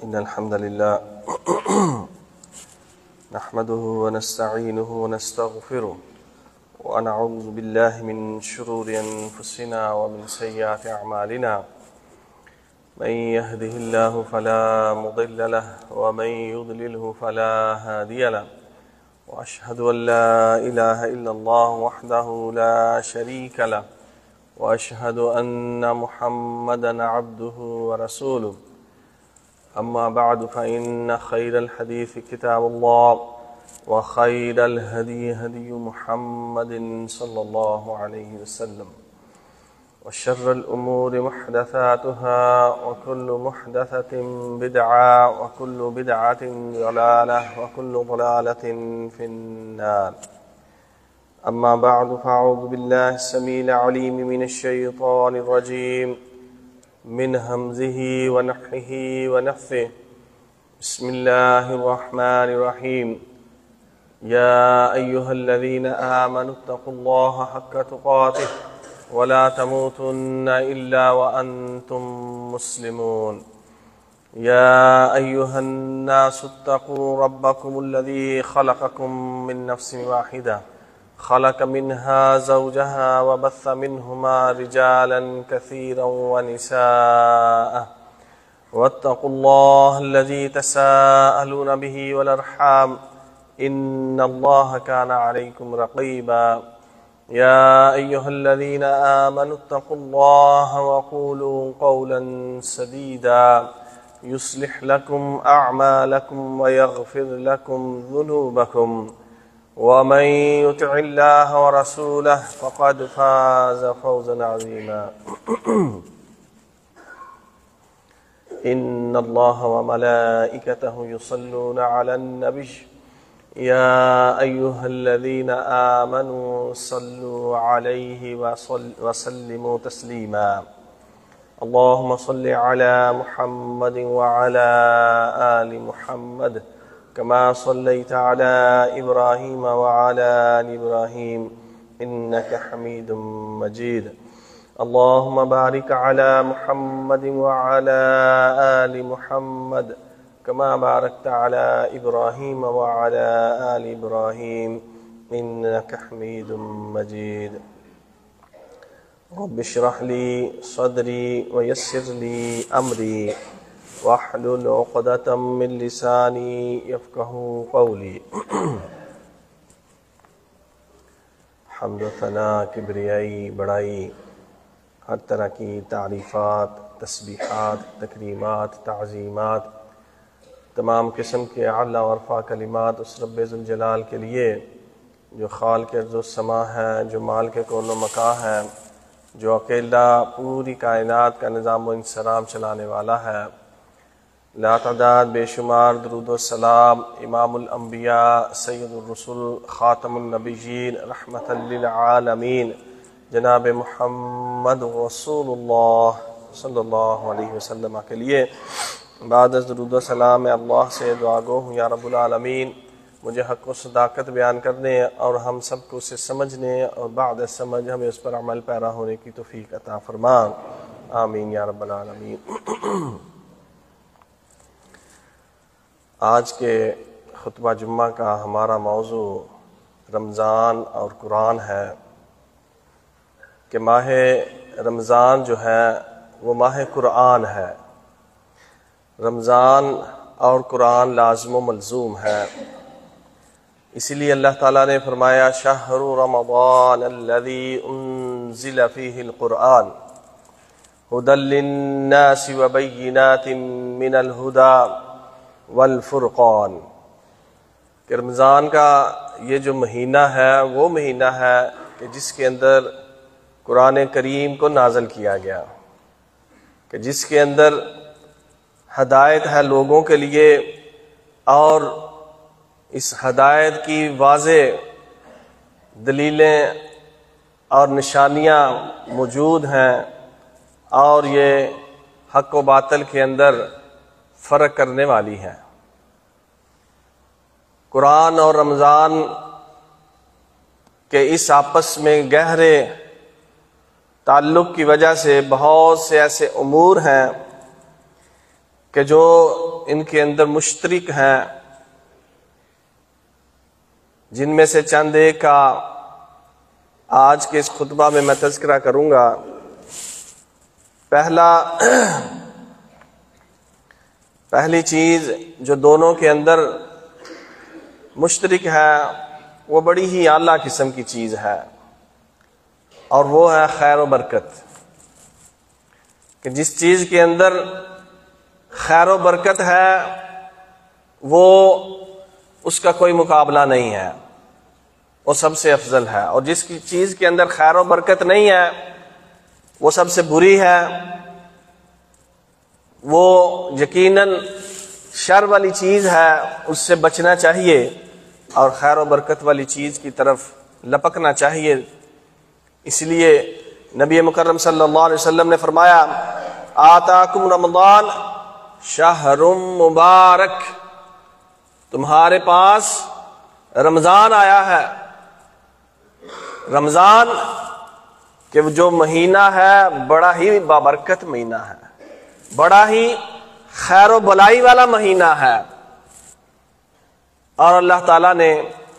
إن الحمد لله نحمده ونستعينه ونستغفره ونعوذ بالله من شرور أنفسنا ومن سيئات أعمالنا من يهده الله فلا مضل له ومن يضلله فلا هادي له وأشهد أن لا إله إلا الله وحده لا شريك له وأشهد أن محمدا عبده ورسوله أما بعد فإن خير الحديث كتاب الله وخير الهدي هدي محمد صلى الله عليه وسلم وشر الأمور محدثاتها وكل محدثة بدعة وكل بدعة ضلالة وكل ضلالة في النار. أما بعد فأعوذ بالله السميع العليم من الشيطان الرجيم من همزه ونفخه ونفثه. بسم الله الرحمن الرحيم. يا أيها الذين آمنوا اتقوا الله حق تقاته ولا تموتن إلا وأنتم مسلمون. يا أيها الناس اتقوا ربكم الذي خلقكم من نفس واحدة خلق منها زوجها وبث منهما رجالا كثيرا ونساء واتقوا الله الذي تساءلون به والأرحام إن الله كان عليكم رقيبا. يا أيها الذين آمنوا اتقوا الله وقولوا قولا سديدا يصلح لكم أعمالكم ويغفر لكم ذنوبكم ومن يطع الله ورسوله فقد فاز فوزا عظيما. إن الله وملائكته يصلون على النبي يا أيها الذين آمنوا صلوا عليه وسلموا تسليما. اللهم صل على محمد وعلى آل محمد كما صليت على إبراهيم وعلى آل إبراهيم إنك حميد مجيد. اللهم بارك على محمد وعلى آل محمد كما باركت على إبراهيم وعلى آل إبراهيم إنك حميد مجيد. رب اشرح لي صدري ويسر لي أمري واحلل عقدة من لساني يفقه قولي. حمد و ثنا، کبریائی، بڑائی، ہر طرح کی تعریفات، تسبیحات، تکریمات، تعظیمات، تمام قسم کے اعلیٰ و ارفع کلمات اس رب ذوالجلال کے لیے جو خالق ارض و سما ہے، جو مالک کون و مکان ہے، جو اکیلا پوری کائنات کا نظام و انصرام چلانے والا ہے. لا تعداد بے شمار درود و سلام امام الانبیاء سید الرسل خاتم النبیین رحمت للعالمین جناب محمد رسول اللہ صلی اللہ علیہ وسلم کے لیے. بعد از درود و سلام میں اللہ سے دعا گو ہوں یا رب العالمین مجھے حق و صداقت بیان کرنے اور ہم سب کو اسے سمجھنے اور بعد سمجھ ہمیں اس پر عمل پیرا ہونے کی توفیق عطا فرما. آمین یا رب العالمین. آج کے خطبہ جمعہ کا ہمارا موضوع رمضان اور قرآن ہے کہ ماہ رمضان جو ہے وہ ماہ قرآن ہے. رمضان اور قرآن لازم و ملزوم ہے. اسی لیے اللہ تعالیٰ نے فرمایا شہر رمضان الذی انزل فیہ القرآن ھدی للناس وبینات من الھدی والفرقان. کہ رمضان کا یہ جو مہینہ ہے وہ مہینہ ہے کہ جس کے اندر قرآن کریم کو نازل کیا گیا، کہ جس کے اندر ہدایت ہے لوگوں کے لیے اور اس ہدایت کی واضح دلیلیں اور نشانیاں موجود ہیں اور یہ حق و باطل کے اندر فرق کرنے والی ہیں. قرآن اور رمضان کے اس آپس میں گہرے تعلق کی وجہ سے بہت سے ایسے امور ہیں کہ جو ان کے اندر مشترک ہیں، جن میں سے چند ایک کا آج کے اس خطبہ میں میں تذکرہ کروں گا۔ پہلی چیز جو دونوں کے اندر مشترک ہے وہ بڑی ہی اعلیٰ قسم کی چیز ہے، اور وہ ہے خیر و برکت، کہ جس چیز کے اندر خیر و برکت ہے وہ اس کا کوئی مقابلہ نہیں ہے، وہ سب سے افضل ہے، اور جس کی چیز کے اندر خیر و برکت نہیں ہے وہ سب سے بری ہے، وہ یقیناً شر والی چیز ہے، اس سے بچنا چاہیے اور خیر و برکت والی چیز کی طرف لپکنا چاہیے۔ اس لیے نبی مکرم صلی اللہ علیہ وسلم نے فرمایا آتاکم رمضان شہر مبارک، تمہارے پاس رمضان آیا ہے۔ رمضان کہ جو مہینہ ہے بڑا ہی بابرکت مہینہ ہے، بڑا ہی خیر و بلائی والا مہینہ ہے، اور اللہ تعالیٰ نے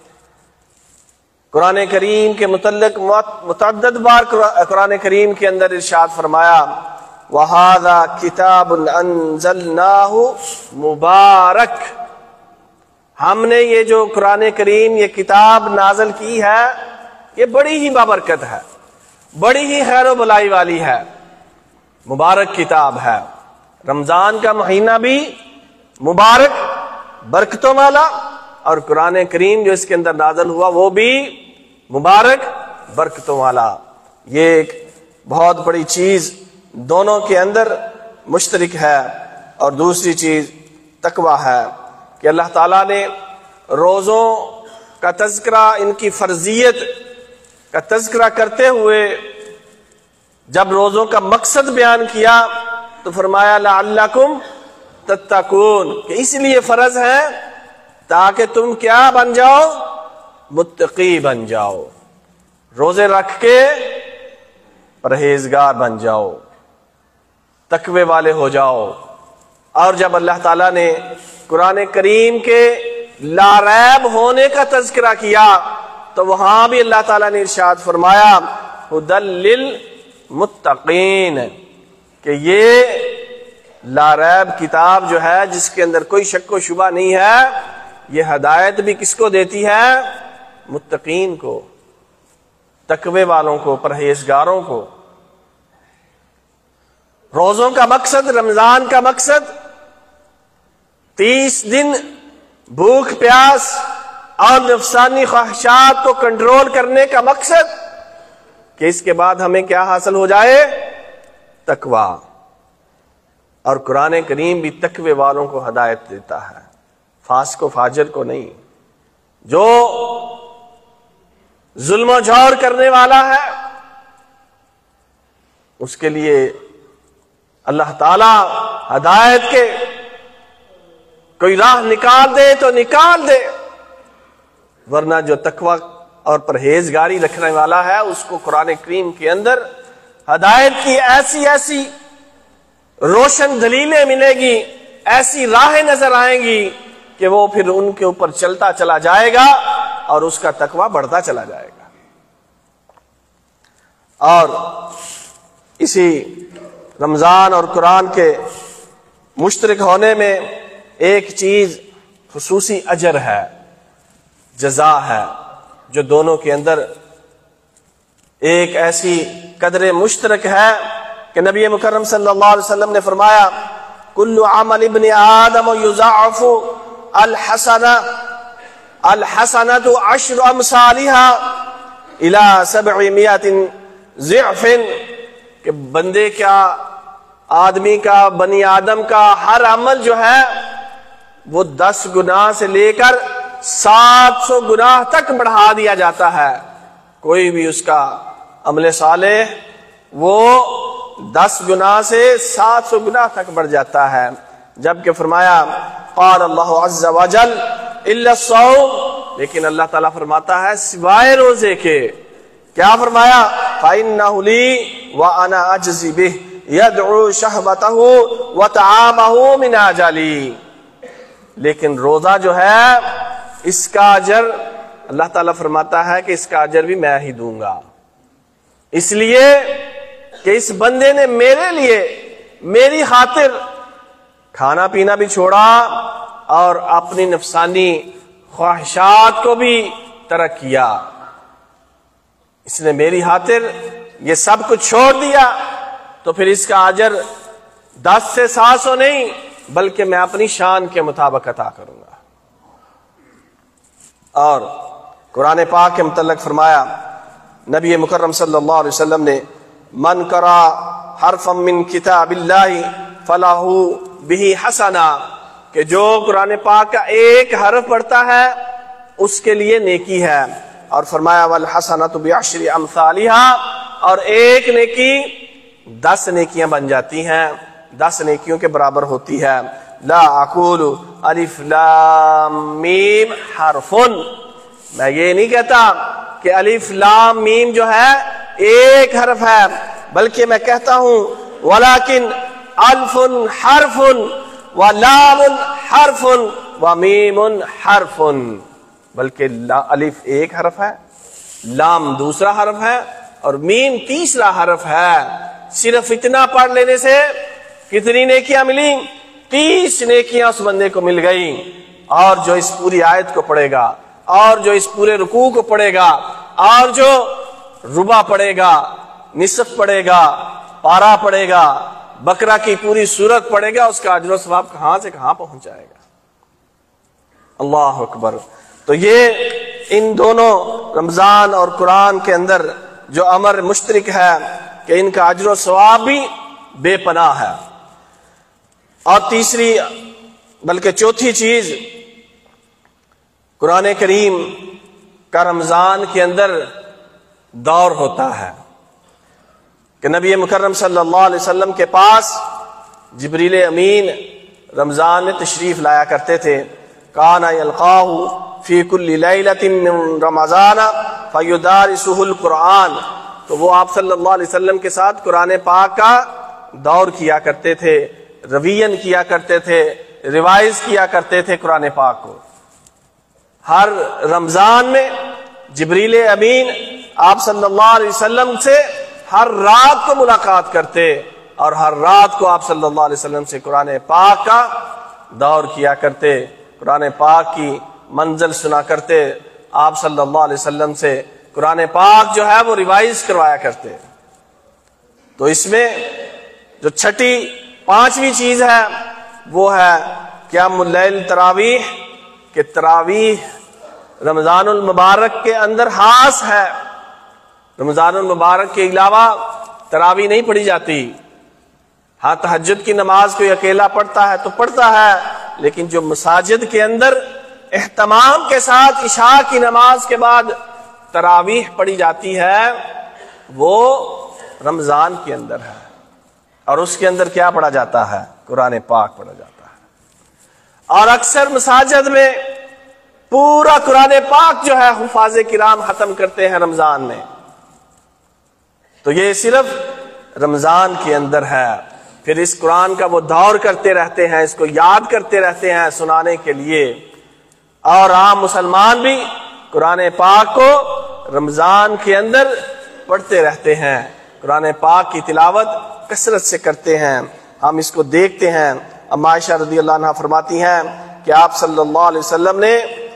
قرآن کریم کے متعلق متعدد بار قرآن کریم کے اندر ارشاد فرمایا وَهَذَا كِتَابٌ أَنزَلْنَاهُ مُبَارَكٌ، ہم نے یہ جو قرآن کریم یہ کتاب نازل کی ہے یہ بڑی ہی بابرکت ہے، بڑی ہی خیر و بلائی والی ہے، مبارک کتاب ہے۔ رمضان کا مہینہ بھی مبارک برکتوں والا، اور قرآن کریم جو اس کے اندر نازل ہوا وہ بھی مبارک برکتوں والا۔ یہ ایک بہت بڑی چیز دونوں کے اندر مشترک ہے۔ اور دوسری چیز تقویٰ ہے کہ اللہ تعالیٰ نے روزوں کا تذکرہ، ان کی فرضیت کا تذکرہ کرتے ہوئے جب روزوں کا مقصد بیان کیا تو فرمایا لعلکم تتقون، کہ اس لیے فرض ہے تاکہ تم کیا بن جاؤ، متقی بن جاؤ، روزے رکھ کے پرہیزگار بن جاؤ، تقوی والے ہو جاؤ۔ اور جب اللہ تعالیٰ نے قرآن کریم کے لا ریب ہونے کا تذکرہ کیا تو وہاں بھی اللہ تعالیٰ نے ارشاد فرمایا ھدی للمتقین، کہ یہ لا ریب کتاب جو ہے جس کے اندر کوئی شک و شبہ نہیں ہے، یہ ہدایت بھی کس کو دیتی ہے؟ متقین کو، تقوی والوں کو، پرہیزگاروں کو۔ روزوں کا مقصد، رمضان کا مقصد 30 دن بھوک پیاس اور نفسانی خواہشات کو کنٹرول کرنے کا مقصد کہ اس کے بعد ہمیں کیا حاصل ہو جائے؟ تقوی۔ اور قرآن کریم بھی تقوی والوں کو ہدایت دیتا ہے، فاسق و فاجر کو نہیں۔ جو ظلم و جور کرنے والا ہے اس کے لیے اللہ تعالی ہدایت کے کوئی راہ نکال دے تو نکال دے، ورنہ جو تقوی اور پرہیزگاری رکھنے والا ہے اس کو قرآن کریم کے اندر ہدایت کی ایسی ایسی روشن دلیلیں ملے گی، ایسی راہیں نظر آئیں گی کہ وہ پھر ان کے اوپر چلتا چلا جائے گا اور اس کا تقوی بڑھتا چلا جائے گا۔ اور اسی رمضان اور قرآن کے مشترک ہونے میں ایک چیز خصوصی اجر ہے، جزا ہے، جو دونوں کے اندر ایک ایسی قدر مشترک ہے کہ نبی مکرم صلی اللہ علیہ وسلم نے فرمایا کل عمل ابن آدم یضاعف الحسنۃ 10 امثالها الى 700 ضعف، کہ بندے کا، آدمی کا، بنی آدم کا ہر عمل جو ہے وہ 10 گناہ سے لے کر 700 گناہ تک بڑھا دیا جاتا ہے۔ کوئی بھی اس کا عمل صالح وہ 10 گناہ سے 700 گناہ تک بڑھ جاتا ہے۔ جبکہ فرمایا قال اللہ عز وجل الا الصوم، لیکن اللہ تعالیٰ فرماتا ہے سوائے روزے کے، کیا فرمایا؟ فإنه لي وأنا أجزي به يدعو شهوته وطعامه من أجلي، لیکن روزہ جو ہے اس کا اجر اللہ تعالیٰ فرماتا ہے کہ اس کا اجر بھی میں ہی دوں گا، اس لیے کہ اس بندے نے میرے لیے میری خاطر کھانا پینا بھی چھوڑا اور اپنی نفسانی خواہشات کو بھی ترک کیا۔ اس نے میری خاطر یہ سب کچھ چھوڑ دیا، تو پھر اس کا اجر 10 سے 700 نہیں بلکہ میں اپنی شان کے مطابق عطا کروں گا۔ اور قرآن پاک کے متعلق فرمایا نبی مکرم صلی اللہ علیہ وسلم نے، من قرأ حرفا من کتاب اللہ فلہ بہ حسنہ، کہ جو قرآن پاک کا ایک حرف پڑھتا ہے اس کے لیے نیکی ہے۔ اور فرمایا والحسنۃ بعشر امثالھا، اور ایک نیکی 10 نیکیاں بن جاتی ہیں، 10 نیکیوں کے برابر ہوتی ہے۔ لا اقول الف لام میم حرف، میں یہ نہیں کہتا کہ الف لام میم جو ہے ایک حرف ہے، بلکہ میں کہتا ہوں ولیکن الف حرف ولام حرف ومیم حرف، بلکہ الف ایک حرف ہے، لام دوسرا حرف ہے اور میم تیسرا حرف ہے۔ صرف اتنا پڑھ لینے سے کتنی نیکیاں ملی؟ 30 نیکیاں اس بندے کو مل گئی۔ اور جو اس پوری آیت کو پڑھے گا، اور جو اس پورے رکوع کو پڑھے گا، اور جو ربع پڑھے گا، نصف پڑھے گا، پارہ پڑھے گا، بقرہ کی پوری سورت پڑھے گا، اس کا اجر و ثواب کہاں سے کہاں پہنچ جائے گا۔ اللہ اکبر۔ تو یہ ان دونوں رمضان اور قرآن کے اندر جو امر مشترک ہے کہ ان کا اجر و ثواب بھی بے پناہ ہے۔ اور تیسری بلکہ چوتھی چیز، قرآن کریم کا رمضان کے اندر دور ہوتا ہے کہ نبی مکرم صلی اللہ علیہ وسلم کے پاس جبریل امین رمضان میں تشریف لایا کرتے تھے۔ کان یلقاہ فی کل لیلۃ من رمضان فیدارسہ القرآن، تو وہ آپ صلی اللہ علیہ وسلم کے ساتھ قرآن پاک کا دور کیا کرتے تھے، روین کیا کرتے تھے، ریوائز کیا کرتے تھے قرآن پاک کو۔ ہر رمضان میں جبریل امین آپ صلی اللہ علیہ وسلم سے ہر رات کو ملاقات کرتے، اور ہر رات کو آپ صلی اللہ علیہ وسلم سے قرآن پاک کا دور کیا کرتے، قرآن پاک کی منزل سنا کرتے، آپ صلی اللہ علیہ وسلم سے قرآن پاک جو ہے وہ ریوائز کروایا کرتے۔ تو اس میں جو چھٹی 5ویں چیز ہے وہ ہے قیام اللیل تراویح، کہ تراویح رمضان المبارک کے اندر خاص ہے۔ رمضان المبارک کے علاوہ تراویح نہیں پڑھی جاتی۔ ہاں تہجد کی نماز کوئی اکیلا پڑھتا ہے تو پڑھتا ہے، لیکن جو مساجد کے اندر اہتمام کے ساتھ عشاء کی نماز کے بعد تراویح پڑھی جاتی ہے وہ رمضان کے اندر ہے، اور اس کے اندر کیا پڑھا جاتا ہے؟ قرآن پاک پڑھا جاتا ہے۔ اور اکثر مساجد میں پورا قرآن پاک جو ہے حفاظ کرام ختم کرتے ہیں رمضان میں۔ تو یہ صرف رمضان کے اندر ہے، پھر اس قرآن کا وہ دور کرتے رہتے ہیں، اس کو یاد کرتے رہتے ہیں سنانے کے لیے۔ اور عام مسلمان بھی قرآن پاک کو رمضان کے اندر پڑھتے رہتے ہیں، قرآن پاک کی تلاوت کثرت سے کرتے ہیں، ہم اس کو دیکھتے ہیں۔ اما عائشہ رضی اللہ عنہا فرماتی ہیں کہ آپ صلی اللہ علیہ وسلم نے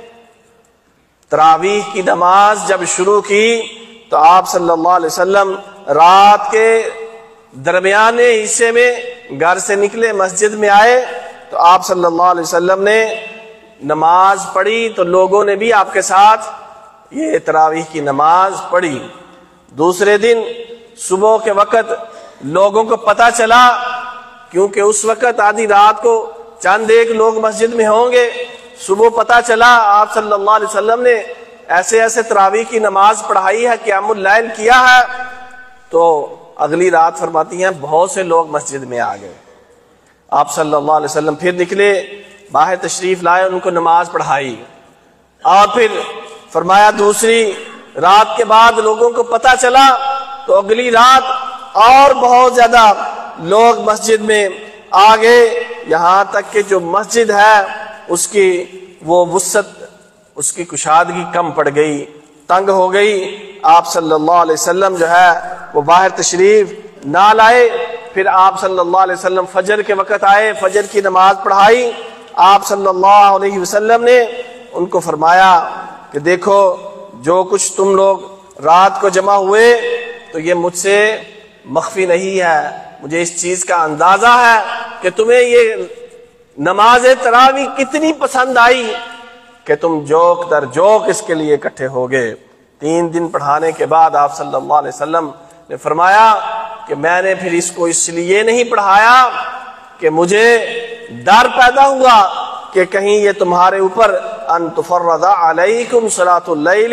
تراویح کی نماز جب شروع کی تو آپ صلی اللہ علیہ وسلم رات کے درمیانے حصے میں گھر سے نکلے، مسجد میں آئے تو آپ صلی اللہ علیہ وسلم نے نماز پڑھی، تو لوگوں نے بھی آپ کے ساتھ یہ تراویح کی نماز پڑھی۔ دوسرے دن صبح کے وقت لوگوں کو پتہ چلا، کیونکہ اس وقت آدھی رات کو چند ایک لوگ مسجد میں ہوں گے، صبح پتہ چلا آپ صلی اللہ علیہ وسلم نے ایسے ایسے تراویح کی نماز پڑھائی ہے، قیام اللیل کیا ہے، تو اگلی رات فرماتی ہیں بہت سے لوگ مسجد میں آ گئے۔ آپ صلی اللہ علیہ وسلم پھر نکلے، باہر تشریف لائے، ان کو نماز پڑھائی، اور پھر فرمایا دوسری رات کے بعد لوگوں کو پتہ چلا تو اگلی رات اور بہت زیادہ لوگ مسجد میں آ گئے، یہاں تک کہ جو مسجد ہے اس کی وہ وسعت، اس کی کشادگی کم پڑ گئی، تنگ ہو گئی. آپ صلی اللہ علیہ وسلم جو ہے وہ باہر تشریف نہ لائے. پھر آپ صلی اللہ علیہ وسلم فجر کے وقت آئے، فجر کی نماز پڑھائی. آپ صلی اللہ علیہ وسلم نے ان کو فرمایا کہ دیکھو جو کچھ تم لوگ رات کو جمع ہوئے تو یہ مجھ سے مخفی نہیں ہے، مجھے اس چیز کا اندازہ ہے کہ تمہیں یہ نماز تراویح کتنی پسند آئی کہ تم جوک در جوک اس کے لیے اکٹھے ہو گئے. 3 دن پڑھانے کے بعد آپ صلی اللہ علیہ وسلم نے فرمایا کہ میں نے پھر اس کو اس لیے نہیں پڑھایا کہ مجھے ڈر پیدا ہوا کہ کہیں یہ تمہارے اوپر ان تفرض علیکم صلاۃ اللیل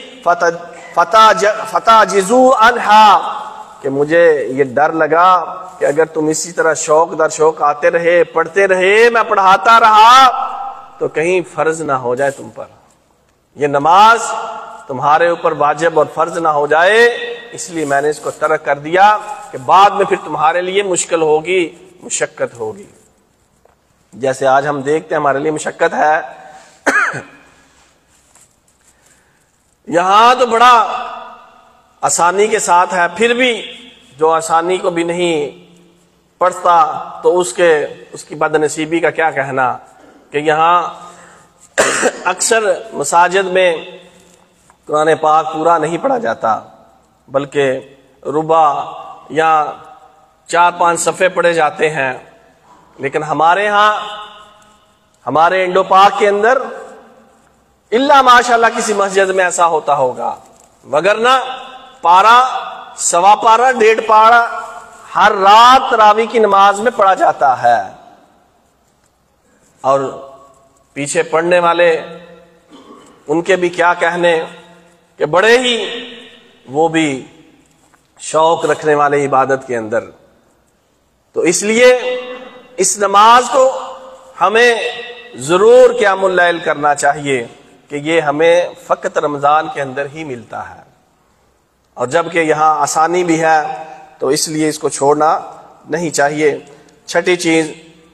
فتعجزوا عنہا، کہ مجھے یہ ڈر لگا کہ اگر تم اسی طرح شوق در شوق آتے رہے، پڑھتے رہے، میں پڑھاتا رہا تو کہیں فرض نہ ہو جائے تم پر، یہ نماز تمہارے اوپر واجب اور فرض نہ ہو جائے، اس لیے میں نے اس کو ترک کر دیا کہ بعد میں پھر تمہارے لیے مشکل ہوگی، مشقت ہوگی. جیسے آج ہم دیکھتے ہیں ہمارے لیے مشقت ہے. یہاں تو بڑا آسانی کے ساتھ ہے، پھر بھی جو آسانی کو بھی نہیں پڑھتا تو اس کی بد نصیبی کا کیا کہنا کہ یہاں اکثر مساجد میں قرآن پاک پورا نہیں پڑھا جاتا، بلکہ ربع یا 4-5 صفحے پڑھے جاتے ہیں. لیکن ہمارے ہاں ہمارے انڈو پاک کے اندر الا ماشاءاللہ کسی مسجد میں ایسا ہوتا ہوگا، وگرنہ پارا، سوا پارا، 1.5 پارا ہر رات تراویح کی نماز میں پڑھا جاتا ہے. اور پیچھے پڑھنے والے ان کے بھی کیا کہنے کہ بڑے ہی وہ بھی شوق رکھنے والے عبادت کے اندر. تو اس لیے اس نماز کو ہمیں ضرور قیام اللیل کرنا چاہیے کہ یہ ہمیں فقط رمضان کے اندر ہی ملتا ہے، اور جبکہ یہاں آسانی بھی ہے تو اس لیے اس کو چھوڑنا نہیں چاہیے. 6ٹھی چیز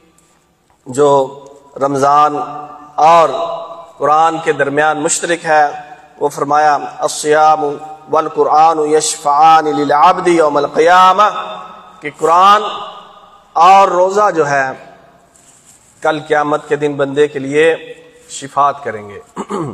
جو رمضان اور قرآن کے درمیان مشترک ہے وہ فرمایا الصیام والقرآن یشفعان للعبد یوم القیامہ، کہ قرآن اور روزہ جو ہے کل قیامت کے دن بندے کے لیے شفاعت کریں گے.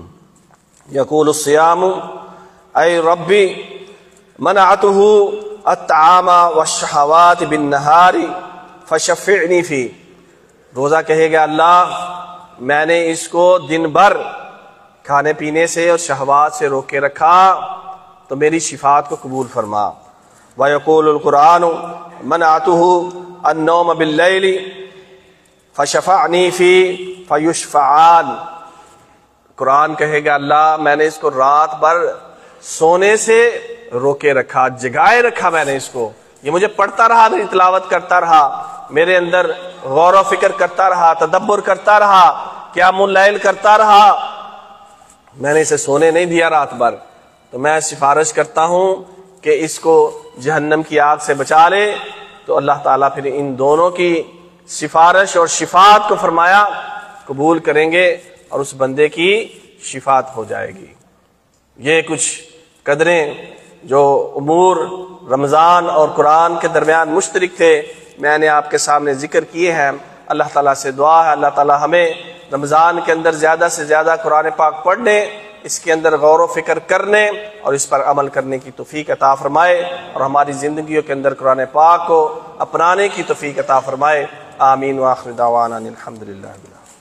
یقول الصیام اے ربی منعته الطعام والشہوات بالنہار فشفعنی فی، روزہ کہے گا اللہ میں نے اس کو دن بھر کھانے پینے سے اور شہوات سے روکے رکھا تو میری شفاعت کو قبول فرما. وَيَقُولُ الْقُرْآنُ مَنَعْتُهُ النَّوْمَ بِاللَّيْلِ فَشَفَعْنِي فِي فَيُشْفَعَانِ، قرآن کہے گا اللہ میں نے اس کو رات بھر سونے سے روکے رکھا، جگائے رکھا، میں نے اس کو، یہ مجھے پڑھتا رہا، میری تلاوت کرتا رہا، میرے اندر غور و فکر کرتا رہا، تدبر کرتا رہا، قیام اللیل کرتا رہا، میں نے اسے سونے نہیں دیا رات بھر. تو میں سفارش کرتا ہوں کہ اس کو جہنم کی آگ سے بچا لے. تو اللہ تعالیٰ پھر ان دونوں کی سفارش اور شفاعت کو فرمایا قبول کریں گے اور اس بندے کی شفاعت ہو جائے گی. یہ کچھ قدریں جو امور رمضان اور قرآن کے درمیان مشترک تھے میں نے آپ کے سامنے ذکر کیے ہیں. اللہ تعالیٰ سے دعا ہے اللہ تعالیٰ ہمیں رمضان کے اندر زیادہ سے زیادہ قرآن پاک پڑھنے، اس کے اندر غور و فکر کرنے اور اس پر عمل کرنے کی توفیق عطا فرمائے، اور ہماری زندگیوں کے اندر قرآن پاک کو اپنانے کی توفیق عطا فرمائے. آمین. وآخر دعوانا الحمدللہ.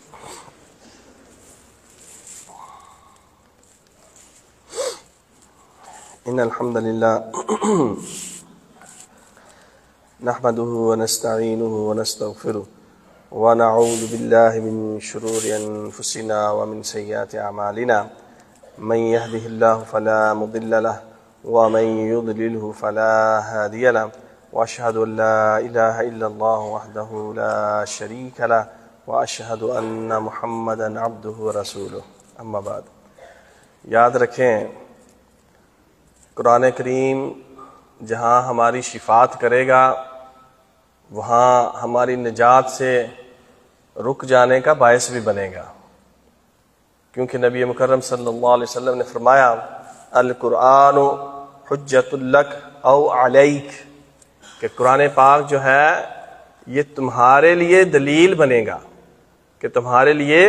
ان الحمد للہ نحمده ونستعینه ونستغفره ونعوذ باللہ من شرور انفسنا ومن سیئات اعمالنا من يهده الله فلا مضل له ومن يضلله فلا هادي له واشهد ان لا اله الا الله وحده لا شريك له واشهد ان محمدا عبده ورسوله. اما بعد، یاد رکھیں قرآن کریم جہاں ہماری شفاعت کرے گا وہاں ہماری نجات سے رک جانے کا باعث بھی بنے گا. کیونکہ نبی مکرم صلی اللہ علیہ وسلم نے فرمایا القرآن حجت لک او علیک، کہ قرآن پاک جو ہے یہ تمہارے لیے دلیل بنے گا، کہ تمہارے لیے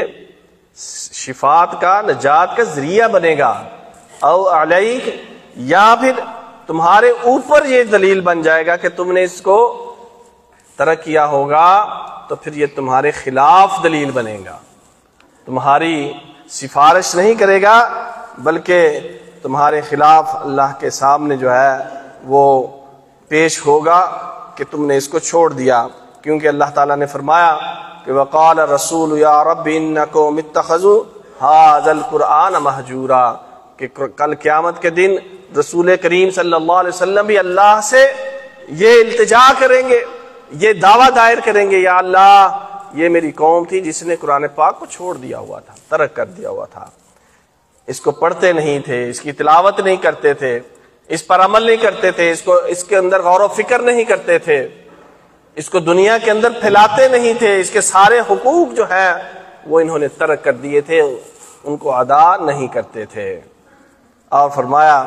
شفاعت کا، نجات کا ذریعہ بنے گا، او علیک، یا پھر تمہارے اوپر یہ دلیل بن جائے گا کہ تم نے اس کو ترک کیا ہوگا تو پھر یہ تمہارے خلاف دلیل بنے گا، تمہاری سفارش نہیں کرے گا بلکہ تمہارے خلاف اللہ کے سامنے جو ہے وہ پیش ہوگا کہ تم نے اس کو چھوڑ دیا۔ کیونکہ اللہ تعالیٰ نے فرمایا کہ وقال الرسول یا رب انکم اتخذوا ھذا القرآن مہجورا، کہ کل قیامت کے دن رسول کریم صلی اللہ علیہ وسلم بھی اللہ سے یہ التجا کریں گے، یہ دعویٰ دائر کریں گے، یا اللہ یہ میری قوم تھی جس نے قرآن پاک کو چھوڑ دیا ہوا تھا، ترک کر دیا ہوا تھا، اس کو پڑھتے نہیں تھے، اس کی تلاوت نہیں کرتے تھے، اس پر عمل نہیں کرتے تھے، اس کے اندر غور و فکر نہیں کرتے تھے، اس کو دنیا کے اندر پھیلاتے نہیں تھے، اس کے سارے حقوق جو ہیں وہ انہوں نے ترک کر دیے تھے، ان کو ادا نہیں کرتے تھے۔ اور فرمایا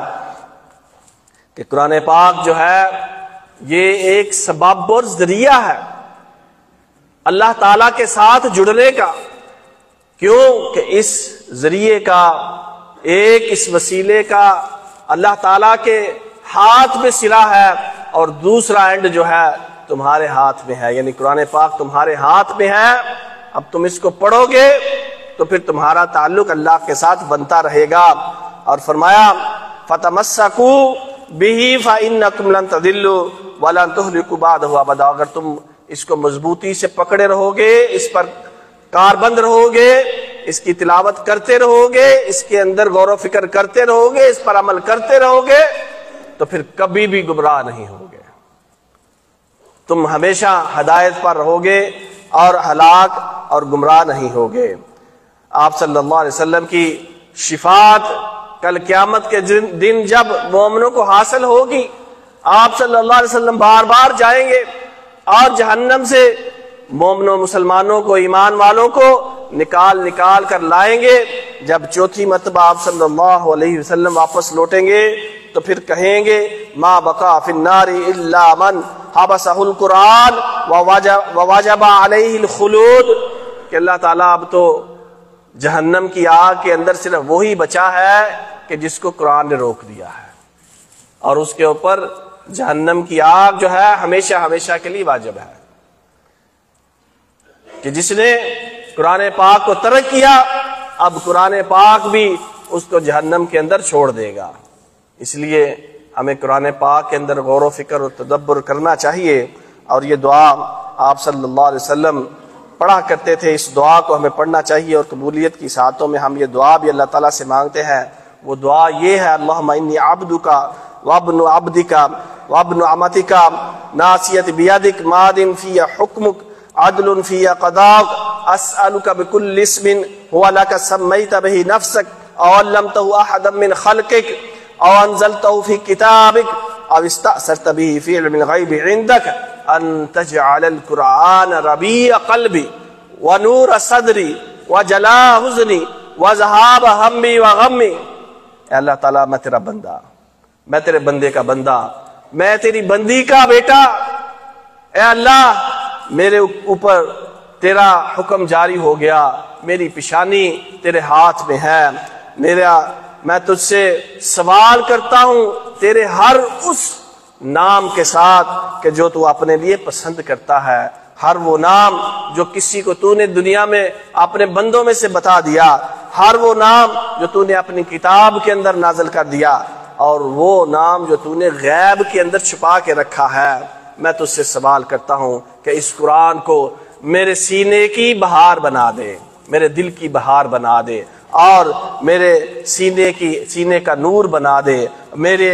کہ قرآن پاک جو ہے یہ ایک سبب اور ذریعہ ہے اللہ تعالیٰ کے ساتھ جڑنے کا، کیوں کہ اس ذریعے کا، ایک اس وسیلے کا اللہ تعالیٰ کے ہاتھ میں صلہ ہے اور دوسرا اینڈ جو ہے تمہارے ہاتھ میں ہے، یعنی قرآن پاک تمہارے ہاتھ میں ہے، اب تم اس کو پڑھو گے تو پھر تمہارا تعلق اللہ کے ساتھ بنتا رہے گا۔ اور فرمایا فَتَمَسَّكُوا بِهِ فَإِنَّكُمْ لَن تَضِلُّوا وَلَن تُهْلِكُوا بَعْدَهُ أَبَدًا، اگر تم اس کو مضبوطی سے پکڑے رہو گے، اس پر کاربند رہو گے، اس کی تلاوت کرتے رہو گے، اس کے اندر غور و فکر کرتے رہو گے، اس پر عمل کرتے رہو گے، تو پھر کبھی بھی گمراہ نہیں ہوگے، تم ہمیشہ ہدایت پر رہو گے اور ہلاک اور گمراہ نہیں ہوگے۔ آپ صلی اللہ علیہ وسلم کی شفاعت کل قیامت کے دن جب مومنوں کو حاصل ہوگی، آپ صلی اللہ علیہ وسلم بار بار جائیں گے اور جہنم سے مومنوں مسلمانوں کو، ایمان والوں کو نکال کر لائیں گے۔ جب چوتھی مرتبہ آپ صلی اللہ علیہ وسلم واپس لوٹیں گے تو پھر کہیں گے ما بقا فی النار الا من حبسہ القرآن ووجب علیہ الخلود، کہ اللہ تعالیٰ اب تو جہنم کی آگ کے اندر صرف وہی بچا ہے کہ جس کو قرآن نے روک دیا ہے، اور اس کے اوپر جہنم کی آگ جو ہے ہمیشہ ہمیشہ کے لیے واجب ہے، کہ جس نے قرآن پاک کو ترک کیا اب قرآن پاک بھی اس کو جہنم کے اندر چھوڑ دے گا۔ اس لیے ہمیں قرآن پاک کے اندر غور و فکر و تدبر کرنا چاہیے، اور یہ دعا آپ صلی اللہ علیہ وسلم پڑھا کرتے تھے، اس دعا کو ہمیں پڑھنا چاہیے، اور قبولیت کی ساعتوں میں ہم یہ دعا بھی اللہ تعالیٰ سے مانگتے ہیں۔ وہ دعا یہ ہے اللہم انی عبدک وابن عبدک وابن امتک ناصیت بیدک ماض فی حکمک عدل فی قضاک اسألک بکل اسم هو لک سمیت بہ نفسک او علمتہ احدا من خلقک او انزلتہ فی کتابک او استأثرت بہ فی علم الغیب عندک ان تجعل القرآن ربیع قلبی ونور صدری وجلاء حزنی وذہاب ہمی وغمی۔ اے اللہ تعالیٰ میں تیرا بندہ، میں تیرے بندے کا بندہ، میں تیری بندی کا بیٹا، اے اللہ میرے اوپر تیرا حکم جاری ہو گیا، میری پیشانی تیرے ہاتھ میں ہے، میں تجھ سے سوال کرتا ہوں تیرے ہر اس نام کے ساتھ کہ جو تو اپنے لیے پسند کرتا ہے، ہر وہ نام جو کسی کو تو نے دنیا میں اپنے بندوں میں سے بتا دیا، ہر وہ نام جو تو نے اپنی کتاب کے اندر نازل کر دیا، اور وہ نام جو تو نے غیب کے اندر چھپا کے رکھا ہے، میں تجھ سے سوال کرتا ہوں کہ اس قرآن کو میرے سینے کی بہار بنا دے، میرے دل کی بہار بنا دے، اور میرے سینے کا نور بنا دے، میرے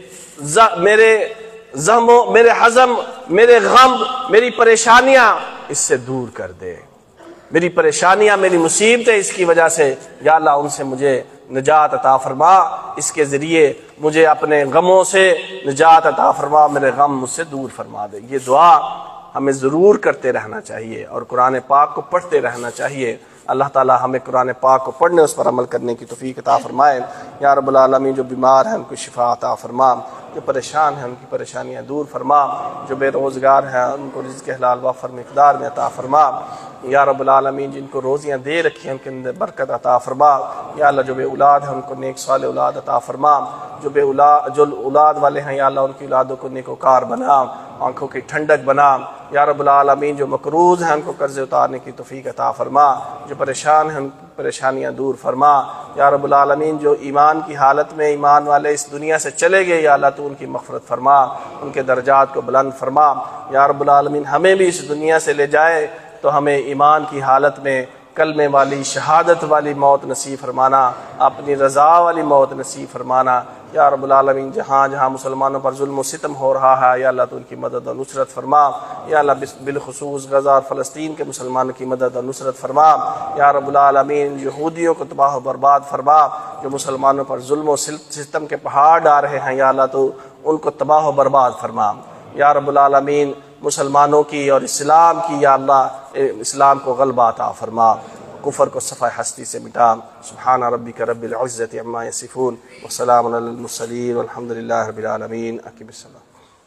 حزم، میرے غم، میری پریشانیاں اس سے دور کر دے، میری پریشانیاں، میری مصیبتیں اس کی وجہ سے یا اللہ ان سے مجھے نجات عطا فرما، اس کے ذریعے مجھے اپنے غموں سے نجات عطا فرما، میرے غم مجھ سے دور فرما دے۔ یہ دعا ہمیں ضرور کرتے رہنا چاہیے اور قرآن پاک کو پڑھتے رہنا چاہیے۔ اللہ تعالی ہمیں قرآن پاک کو پڑھنے اس پر عمل کرنے کی توفیق عطا فرمائے۔ یا رب العالمین جو بیمار ہیں ان کو شفا عطا فرما، جو پریشان ہیں ان کی پریشانیاں دور فرما، جو بے روزگار ہیں ان کو رزق حلال وافر مقدار میں عطا فرما۔ یا رب العالمین جن کو روزیاں دے رکھی ہیں ان کے اندر برکت عطا فرما۔ یا اللہ جو بے اولاد ہیں ان کو نیک صالح اولاد عطا فرما، جو اولاد والے ہیں یا اللہ ان کی اولادوں کو نیکوکار بنا، آنکھوں کی ٹھنڈک بنا۔ یا رب العالمین جو مقروض ہیں ان کو قرض اتارنے کی توفیق عطا فرما، جو پریشان ہیں ان کی پریشانیاں دور فرما۔ یا رب العالمین جو ایمان کی حالت میں ایمان والے اس دنیا سے چلے گئے یا اللہ تو ان کی مغفرت فرما، ان کے درجات کو بلند فرما۔ یا رب العالمین ہمیں بھی اس دنیا سے لے جائے تو ہمیں ایمان کی حالت میں کلمے والی شہادت والی موت نصیب فرمانا، اپنی رضا والی موت نصیب فرمانا۔ یا رب العالمین جہاں جہاں مسلمانوں پر ظلم و ستم ہو رہا ہے یا اللہ تو ان کی مدد و نصرت فرما۔ یا اللہ بالخصوص غزہ اور فلسطین کے مسلمانوں کی مدد و نصرت فرما۔ یا رب العالمین یہودیوں کو تباہ و برباد فرما، جو مسلمانوں پر ظلم و ستم کے پہاڑ ڈال رہے ہیں یا اللہ تو ان کو تباہ و برباد فرما۔ یا رب العالمین مسلمانوں کی اور اسلام کی یا اللہ اسلام کو غلبہ عطا فرما، کفر کو صفحہ ہستی سے مٹا۔ سبحان ربک رب العزت عما یصفون وسلام علی المرسلین والحمد للہ رب العالمین۔ اقم الصلاۃ۔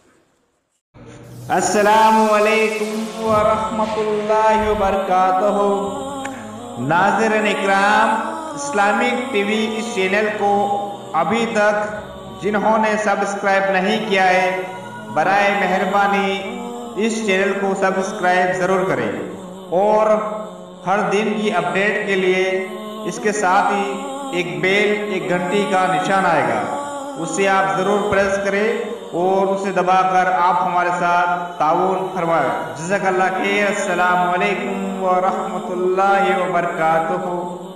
السلام علیکم ورحمۃ اللہ وبرکاتہ۔ ناظرین اکرام، اسلامک ٹی وی اس چینل کو ابھی تک جنہوں نے سبسکرائب نہیں کیا ہے برائے مہربانی اس چینل کو سبسکرائب ضرور کریں، اور ہر دن کی اپڈیٹ کے لیے اس کے ساتھ ہی ایک گھنٹی کا نشان آئے گا، اسے آپ ضرور پریس کریں اور اسے دبا کر آپ ہمارے ساتھ تعاون فرمائیں۔ جزاک اللہ خیر۔ السلام علیکم ورحمۃ اللہ وبرکاتہ۔